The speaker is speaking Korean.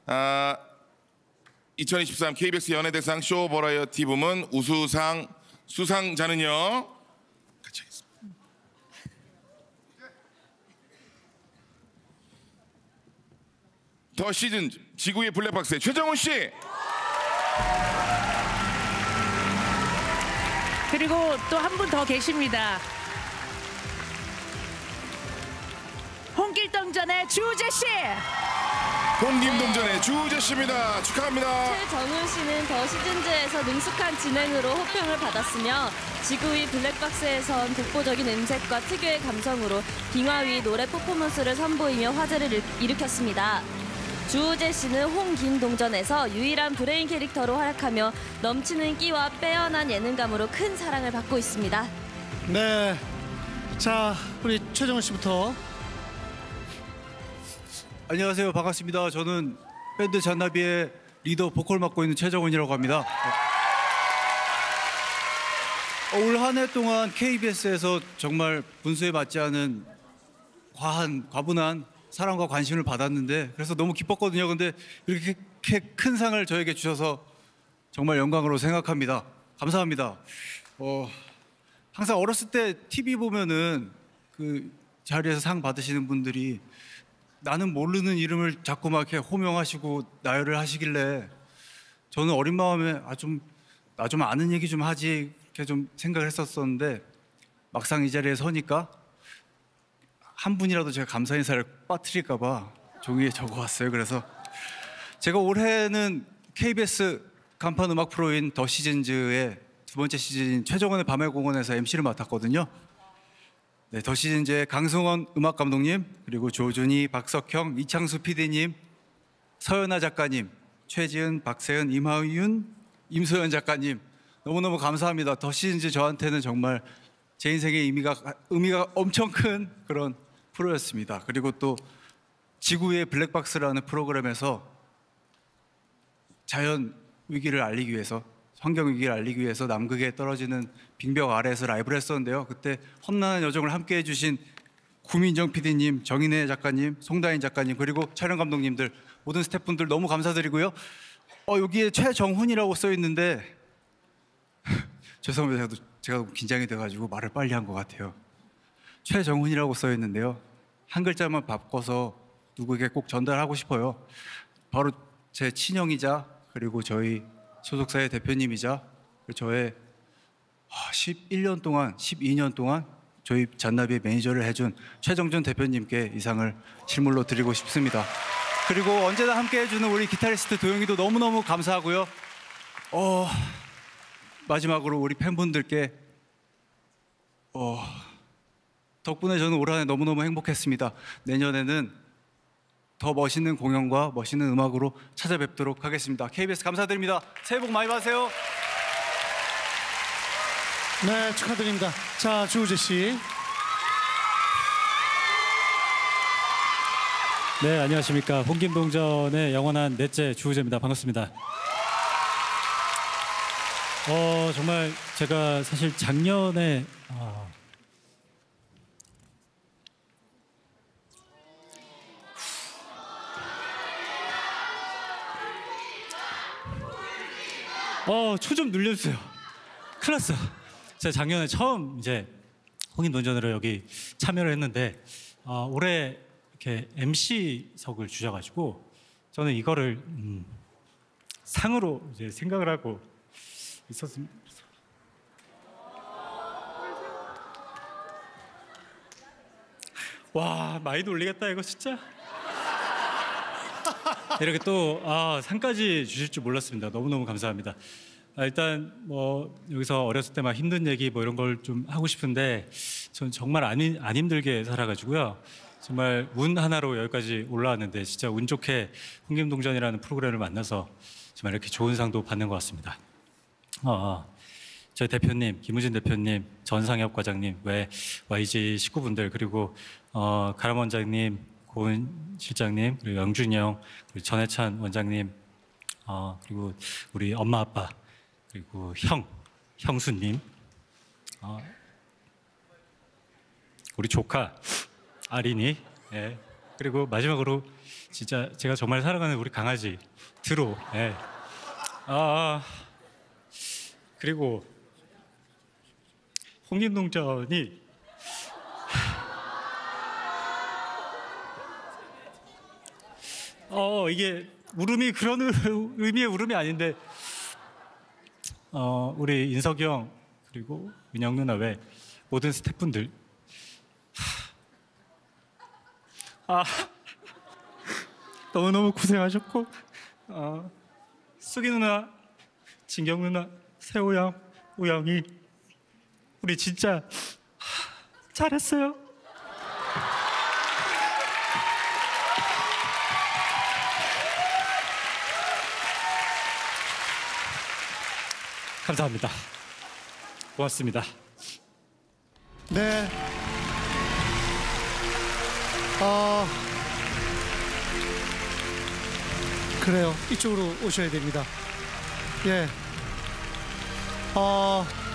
2023 KBS 연예대상 쇼 버라이어티 부문 우수상 수상자는요. 같이 하겠습니다. 더 시즌 지구의 블랙박스의 최정훈 씨. 그리고 또 한 분 더 계십니다. 홍길동전의 주우재 씨. 홍길동전의 주우재 씨입니다. 축하합니다. 최정훈 씨는 더 시즌즈에서 능숙한 진행으로 호평을 받았으며 지구 위 블랙박스에선 독보적인 음색과 특유의 감성으로 빙하 위 노래 퍼포먼스를 선보이며 화제를 일으켰습니다. 주우재 씨는 홍길동전에서 유일한 브레인 캐릭터로 활약하며 넘치는 끼와 빼어난 예능감으로 큰 사랑을 받고 있습니다. 네, 자 우리 최정훈 씨부터. 안녕하세요. 반갑습니다. 저는 밴드 잔나비의 리더 보컬 맡고 있는 최정훈이라고 합니다. 올 한 해 동안 KBS에서 정말 분수에 맞지 않은 과분한 사랑과 관심을 받았는데 그래서 너무 기뻤거든요. 근데 이렇게 큰 상을 저에게 주셔서 정말 영광으로 생각합니다. 감사합니다. 항상 어렸을 때 TV 보면은 그 자리에서 상 받으시는 분들이 나는 모르는 이름을 자꾸 막 이렇게 호명하시고 나열을 하시길래 저는 어린 마음에 나 좀 아는 얘기 좀 하지 이렇게 좀 생각을 했었었는데 막상 이 자리에 서니까 한 분이라도 제가 감사 인사를 빠뜨릴까 봐 종이에 적어왔어요. 그래서 제가 올해는 KBS 간판 음악 프로인 더 시즌즈의 두 번째 시즌인 최정원의 밤의 공원에서 MC를 맡았거든요. 네, 더 시즌즈의 강승원 음악 감독님, 그리고 조준희, 박석형, 이창수 PD님, 서연아 작가님, 최지은, 박세은, 임하윤, 임소연 작가님 너무너무 감사합니다. 더 시즌즈 저한테는 정말 제 인생의 의미가 엄청 큰 그런 프로였습니다. 그리고 또 지구의 블랙박스라는 프로그램에서 자연 위기를 알리기 위해서, 환경 위기를 알리기 위해서 남극에 떨어지는 빙벽 아래에서 라이브를 했었는데요. 그때 험난한 여정을 함께해 주신 구민정 PD님, 정인혜 작가님, 송다인 작가님, 그리고 촬영 감독님들, 모든 스태프분들 너무 감사드리고요. 여기에 최정훈이라고 써 있는데 죄송합니다. 제가 너무 긴장이 돼가지고 말을 빨리 한 것 같아요. 최정훈이라고 써 있는데요. 한 글자만 바꿔서 누구에게 꼭 전달하고 싶어요. 바로 제 친형이자 그리고 저희 소속사의 대표님이자 저의 11년 동안, 12년 동안 저희 잔나비의 매니저를 해준 최정준 대표님께 이 상을 실물로 드리고 싶습니다. 그리고 언제나 함께 해주는 우리 기타리스트 도영이도 너무너무 감사하고요. 마지막으로 우리 팬분들께 덕분에 저는 올 한 해 너무너무 행복했습니다. 내년에는 더 멋있는 공연과 멋있는 음악으로 찾아뵙도록 하겠습니다. KBS 감사드립니다. 새해 복 많이 받으세요. 네, 축하드립니다. 자, 주우재 씨. 네, 안녕하십니까. 홍길동전의 영원한 넷째 주우재입니다. 반갑습니다. 정말 제가 사실 작년에 초 좀 눌려주세요. 큰일 났어. 제가 작년에 처음 이제 홍길동전으로 여기 참여를 했는데 올해 이렇게 MC석을 주셔가지고 저는 이거를 상으로 이제 생각을 하고 있었습니다. 와, 많이 놀리겠다 이거 진짜. 이렇게 또 상까지 주실 줄 몰랐습니다. 너무너무 감사합니다. 일단 뭐 여기서 어렸을 때 막 힘든 얘기 뭐 이런 걸 좀 하고 싶은데 전 정말 안 힘들게 살아가지고요. 정말 운 하나로 여기까지 올라왔는데 진짜 운 좋게 홍길동전이라는 프로그램을 만나서 정말 이렇게 좋은 상도 받는 것 같습니다. 저희 대표님, 김우진 대표님, 전상엽 과장님, YG 식구분들, 그리고 가람 원장님, 고은 실장님, 그리고 영준이 형, 그리고 전해찬 원장님, 그리고 우리 엄마 아빠, 그리고 형수님, 우리 조카 아린이, 그리고 마지막으로 진짜 제가 정말 사랑하는 우리 강아지 드로. 예. 그리고 홍림동전이 이게 울음이 그런 의미의 울음이 아닌데 우리 인석이 형 그리고 민영 누나 외 모든 스태프분들 너무너무 고생하셨고 수기 누나, 진경 누나, 세호 형, 우영이 우리 진짜 잘했어요. 감사합니다. 고맙습니다. 네. 그래요. 이쪽으로 오셔야 됩니다. 예.